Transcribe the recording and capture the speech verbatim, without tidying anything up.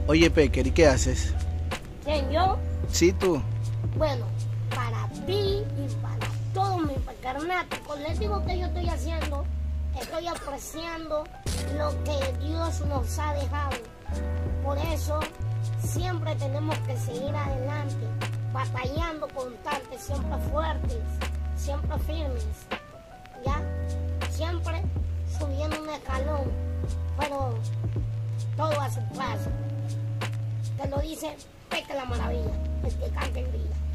Oye, Pecker, ¿y qué haces? ¿Quién, yo? Sí, tú. Bueno, para ti y para todos mis pecarnáticos, les digo que yo estoy haciendo, estoy apreciando lo que Dios nos ha dejado. Por eso, siempre tenemos que seguir adelante, batallando constantes, siempre fuertes, siempre firmes, ¿ya? Siempre subiendo un escalón, pero todo a su paso. Te lo dice Peque la Maravilla, el que canta en vida.